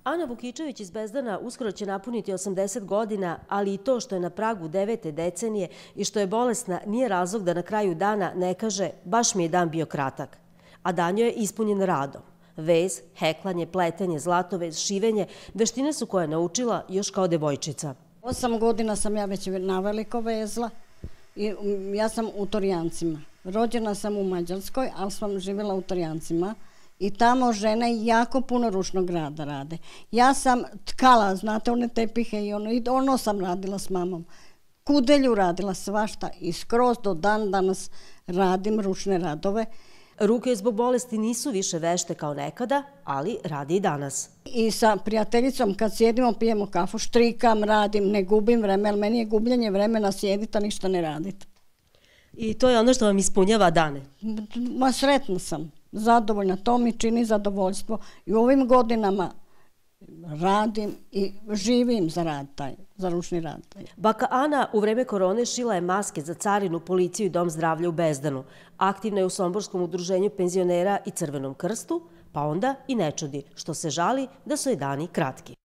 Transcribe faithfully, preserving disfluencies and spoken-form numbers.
Ana Vukičević iz Bezdana uskoro će napuniti osamdeset godina, ali i to što je na pragu devete decenije i što je bolesna nije razlog da na kraju dana ne kaže baš mi je dan bio kratak. A dan joj je ispunjen radom. Vez, heklanje, pletenje, zlatovez, šivenje, veštine su koje je naučila još kao devojčica. Osam godina sam ja već naveliko vezla i ja sam u Torjancima. Rođena sam u Mađarskoj, ali sam živjela u Torjancima. I tamo žene jako puno ručnog rada rade. Ja sam tkala, znate, one tepihe i ono, i ono sam radila s mamom. Kudelju radila svašta i skroz do dan danas radim ručne radove. Ruke zbog bolesti nisu više vešte kao nekada, ali radi i danas. I sa prijateljicom kad sjedimo, pijemo kafu, štrikam, radim, ne gubim vreme, ali meni je gubljenje vremena sjediti, a ništa ne raditi. I to je ono što vam ispunjava dane? Ma sretna sam. Zadovoljna, to mi čini zadovoljstvo i u ovim godinama radim i živim za rad taj, za ručni rad taj. Baka Ana u vreme korone šila je maske za carinu, policiju i dom zdravlja u Bezdanu. Aktivna je u Somborskom udruženju penzionera i Crvenom krstu, pa onda i ne čudi što se žali da su joj dani kratki.